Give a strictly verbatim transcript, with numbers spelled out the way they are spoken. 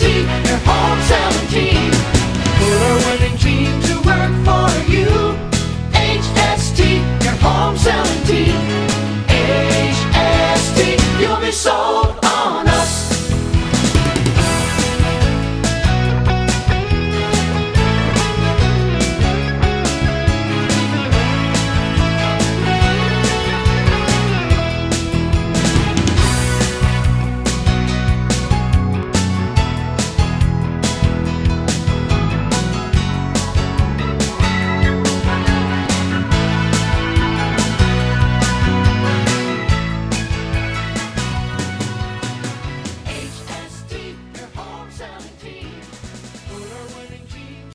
T, your home selling team. Put a winning team to work for you. H S T, your home selling team. H S T, you'll be sold.